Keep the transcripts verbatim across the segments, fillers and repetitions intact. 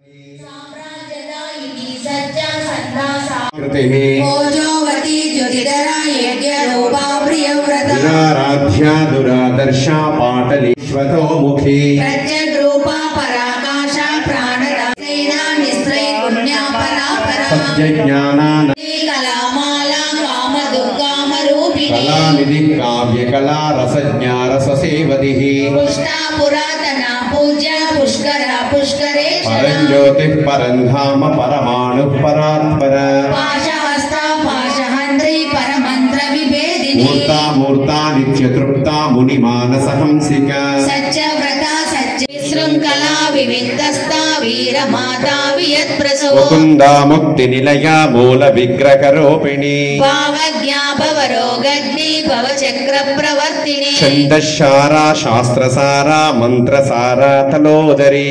ओजोवती ज्योतिधरा यज्ञरूपा प्रियव्रता आराध्या दुरादर्शा पाटलीश्वतो मुखी प्रत्यग्रूपा पराकाशा प्राणदा सेना निस्त्रै पुण्या परापरा सत्यज्ञानान कलामाला कामदुर्गामरूपिणी कलानिधि काव्यकला रसज्ञा रससेवतिः पुष्टा पुरातना पूज्या पुष्करा पुष्करेश्वरा परञ्ज्योतिः परन्धाम परमाणुः परात्पर पाशहस्ता पाशहन्त्री परमन्त्र विभेदिनी मूर्ता मूर्ता नित्यतृप्ता मुनिमानसहंसिका सत्यव्रता सच्चिशृङ्खला विविक्तस्था वीरमाता वियत्प्रसवो मुकुन्दा मुक्तिनिलया मूलविग्रहरूपिणी भावज्ञा भवरोगग्नि भवचक्रप्रवर्तिनी छन्दश्शारा शास्त्रसारा मन्त्रसारा तलोदरी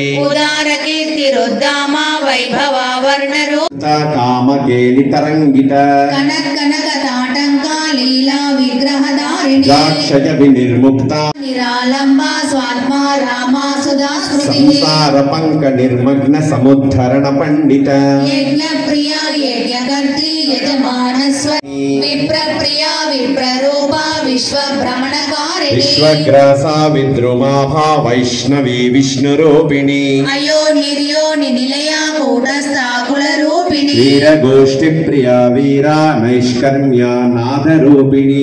उदारकीर्तिरुद्दामा वैभवा वर्णरूपा कामकेलितरङ्गिता कनकनकताटङ्का लीला विग्रहधारिणी दाक्षय विनिर्मुक्ता निरालम्बा स्वात्मा रामा सुधा स्मृतिः संसार पंक निर्मग्न समुद्धरण पंडित यज्ञप्रिया यज्ञकर्त्री यजमानस्वरी विप्रप्रिया विप्ररूपा विश्वभ्रमणकारिणी विश्वग्रासा विद्रुमाभा वैष्णवी विष्णुरूपिणी अयो निर्योनि निलया कूटस्था कुलरूपिणी वीरगोष्ठिप्रिया वीरा नैष्कर्म्या नादरूपिणी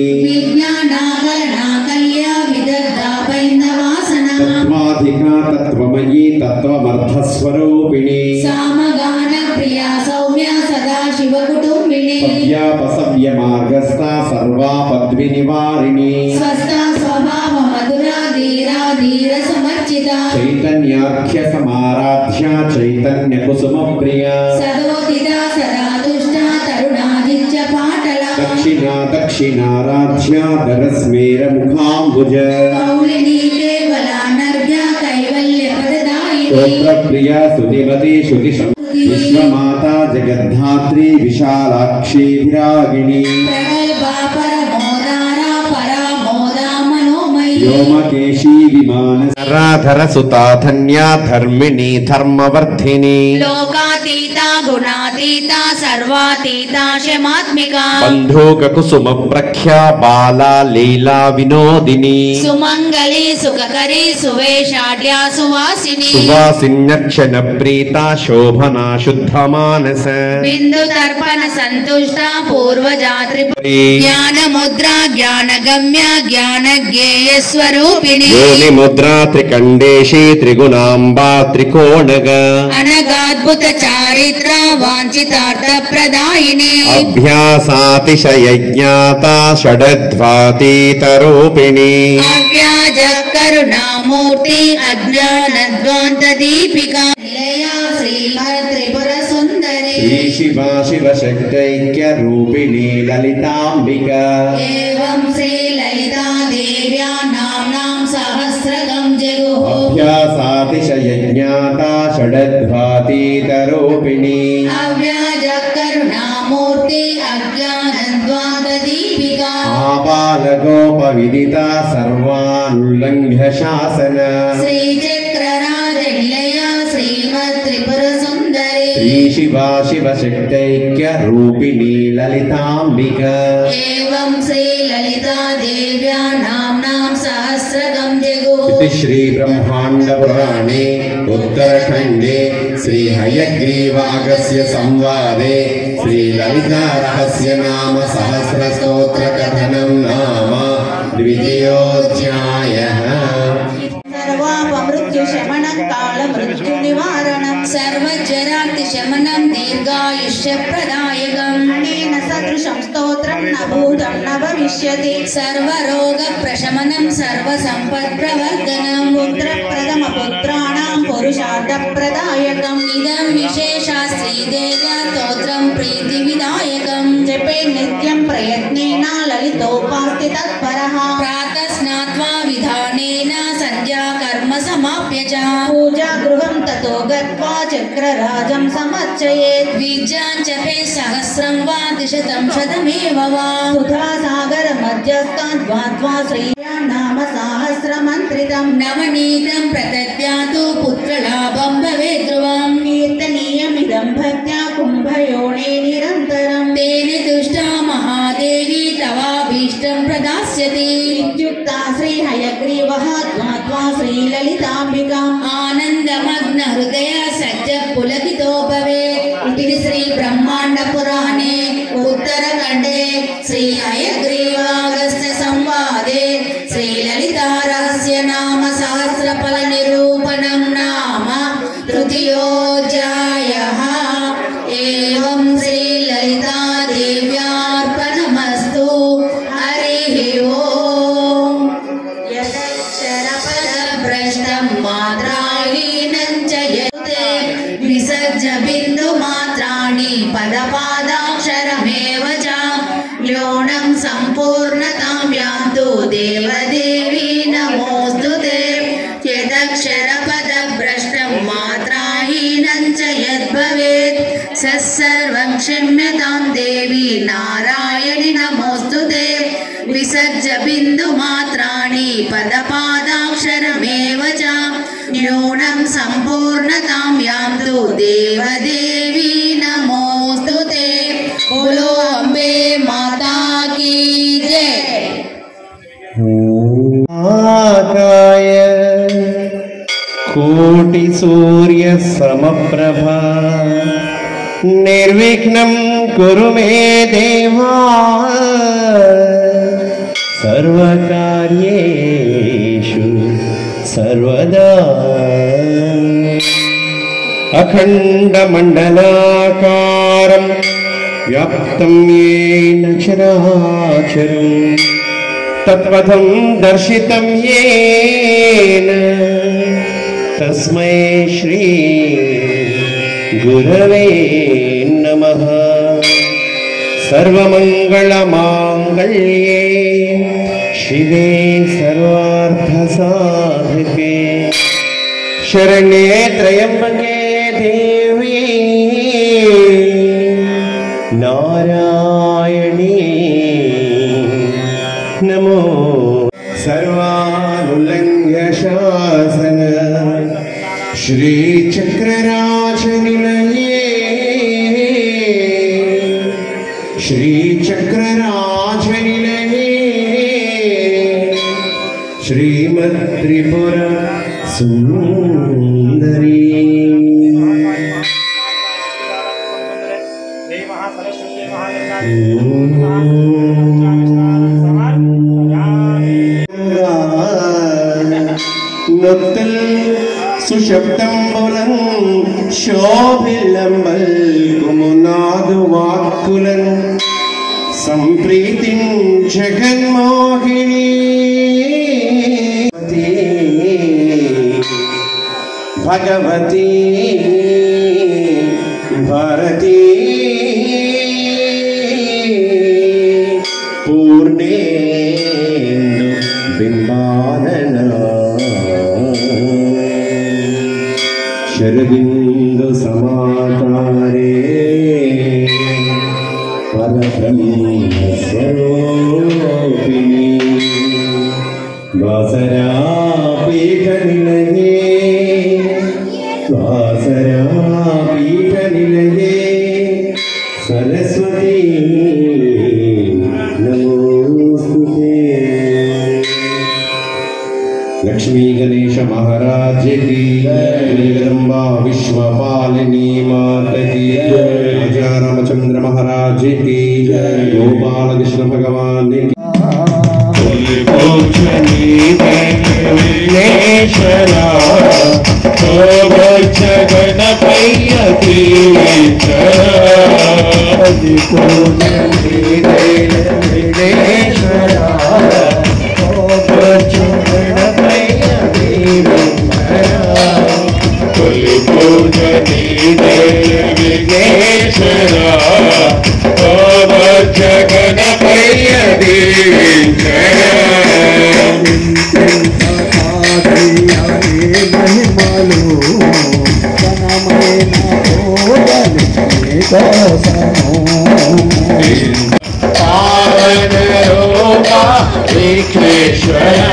विज्ञानाकलनाकल्या विदग्धा पैन्दवासना तत्त्वाधिका तत्त्वमयी तत्त्वमर्थस्वरूपिणी सामगानप्रिया सौम्या सदा शिवकुटुम्बिनी पद्यापसव्य मार्गस्था सर्वा पद्विनिवारिणी स्वस्था स्वभाव मधुरा धीरा धीर समर्चिता चैतन्याख्य समाराध्या चैतन्य कुसुम प्रिया सदोदिता सदा तुष्टा तरुणादित्य पाटला दक्षिणा दक्षिणाराध्या दरस्मेर मुखाम्बुज कौलिनी केवला नर्घ्या कैवल्य प्रदायिनी स्तोत्रप्रिया स्तुतिमती श्रुतिशं विश्वमाता जगद्धात्री विशालाक्षी विरागिणी प्रगल्भा परमोदारा परामोदा मनोमयी व्योमकेशी विमान राधर सुता धन्या धर्मिणी धर्मवर्धिनी लोकातीता गुणातीता सर्वातीता क्षमात्मिका बंधुक कुसुम प्रख्या बाला लीला विनोदिनी सुमंगली सुखकरी सुवेशाढ्या सुवासिनी सुवासिन्यक्षण प्रीता शोभना शुद्ध मानस बिंदु तर्पण संतुष्टा पूर्वजा त्रिपुरी ज्ञान मुद्रा ज्ञान गम्य ज्ञान ज्ञेय स्वरूपिणी योनि मुद्रा त्रिकंडेशी त्रिगुणांबा त्रिकोणग अनगाद्भुत चारित्रा वांछितार्थ प्रदायिनी अभ्यासातिशय ज्ञाता षडध्वातीतरूपिणी अव्याज करुणामूर्ति अज्ञानध्वान्त दीपिका निलया श्रीमत् त्रिपुर सुंदरी श्री शिवा शिव शक्तैक्य रूपिणी ललितांबिका एवं श्री ललिता देव्या नाम्नां सहस्रकं जगुः अभ्यासातिशय ज्ञाता षडध्वातीतरूपिणी अव्याज करुणामूर्ति अज्ञानध्वान्त दीपिका आबालगोपविदिता सर्वानुल्लङ्घ्य शासन श्रीचक्रराज निलया श्रीमत् त्रिपुर सुंदरी श्री शिवा शिव शक्तैक्य रूपिणी ललितांबिका एवं श्री ललिता देव्या नाम्नां सहस्रकं जगुः इति श्री ब्रह्मांड पुराणे उत्तरखंडे श्री हयग्रीवागस्य संवादे श्री ललिता रहस्य नाम सहस्र स्तोत्र कथनं नाम द्वितीयोऽध्यायः सर्वापमृत्यु शमनं काल मृत्यु निवारणं सर्वजरार्ति शमनं दीर्घायुष्य प्रदायकम् अनेन सदृशं स्तोत्रं न भूतं न भविष्यति सर्वरोग प्रशमनं सर्वसम्पत्प्रवर्धनं पुत्रप्रथम पुत्राणां पुरुषार्थ प्रदायकम् इदं विशेषा श्रीदेव्या स्तोत्रं प्रीतिविदायकं जपे नित्यं प्रयत्नेन ललितोपास्ति तत्परः प्रातः स्नात्वा विधानेन संध्या कर्म समाप्य च पूजा गृहं ततो गत्वा चक्रराजं समर्चयेत् द्विजाञ्चपे सहस्रं वा द्विशतं शतमेव वा सुधासागरमध्यस्थान् द्वात्वा श्रीयां नाम सहस्रमन्त्रितं नवनीतं प्रदद्यातु पुत्रलाभं भवेत् ध्रुवं कीर्तनीयमिदं भक्त्या कुम्भयोने निरन्तरं तेन तुष्टा महादेवी तवाभीष्टं प्रदास्यति इत्युक्ता श्रीहयग्रीवः द्वात्वा श्रीललिताम्बिकाम् आनन्दमग्न हृदय सज्ज पुलकितो भवेत् इति श्री ब्रह्माण्ड पुराणे उत्तरखण्डे श्री हयग्रीवागस्त्य संवादे श्रीललिता रहस्य नाम सहस्रफल निरूपणं नाम तृतीयोऽध्यायः। एवं श्रीललिता देव्यार्पणमस्तु। हरिः ओम्। यदक्षरपदभ्रष्टं मात्राहीनं च यते विसर्ज बिन्दुमात्राणि पदपादाक्षरमेव च न्यूनं सम्पूर्णतां यान्तु देवदेवी नमोऽस्तु ते। यदक्षरपदभ्रष्टं मात्राहीनं च यद्भवेत् सर्वं क्षम्यतां देवी नारायणि नमोऽस्तु ते। विसर्ज बिन्दुमात्राणि पदपादाक्षरमेव च न्यूनं सम्पूर्णतां यान्तु देवदेवी नमोऽस्तु ते। बोलो अम्बे माता की जय। आकाय कोटि सूर्य समप्रभा निर्विघ्नं कुरु मे देवा सर्वकार्येषु सर्वदा। अखण्डमण्डलाकारं व्याप्तं येन चराचरं तत्पथं दर्शितं येन तस्मै श्री गुरवे नमः। सर्वमङ्गलमाङ्गल्ये शिवे सर्वार्थसाधिके शरण्ये त्र्यम्बके देवी नारायणी नमो। सर्वानुल्लङ्घ्य शासन श्रीचक्रराजनिलये श्रीचक्रराजनिलये श्रीमत्त्रिपुर सुन्दरी। नुत्तल सुशब्दं बुलं शोभिलंबल कुमुनादु वाक्कुलं संप्रीतिं जगन्मोहिनी भगवती भारती पूर्णेन्दु बिम्बानना शरदिन्दु समाकारे परब्रह्म स्वरूपिणी वासरा पीठनिलये वासरा पीठनिलये सरस्वती नमोस्तुते। लक्ष्मी गणेश महाराज की जगदम्बा विश्वपालिनी माता की राजा रामचंद्र महाराज की गोपाल कृष्ण भगवान की महिमालू पावन रूपा विघ्नेश्वरा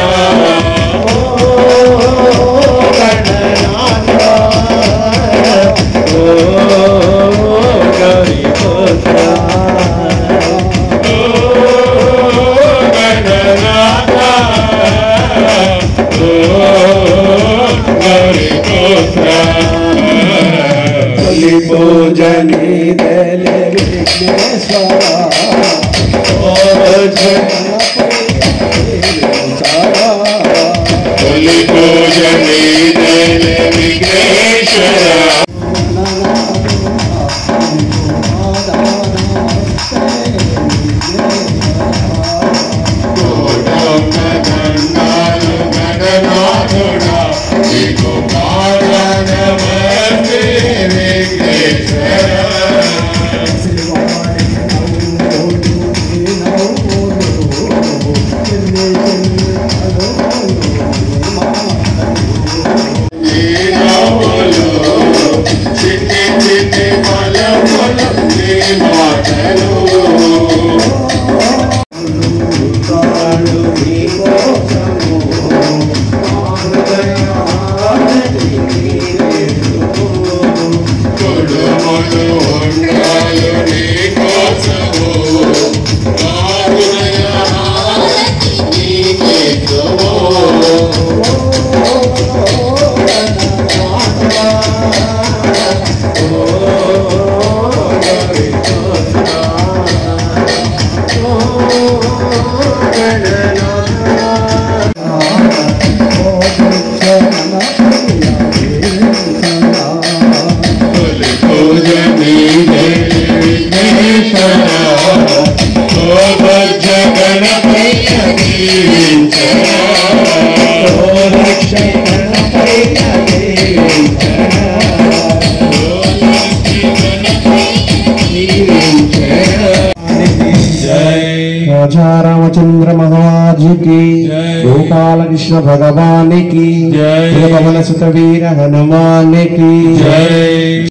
पूजनी दल विघ्नेश्वरा बोली पूजनी दल विघ्नेश्वरा राजा रामचंद्र महाराज की, गोपाल कृष्ण भगवान की, पवन सुत वीर हनुमान की जय।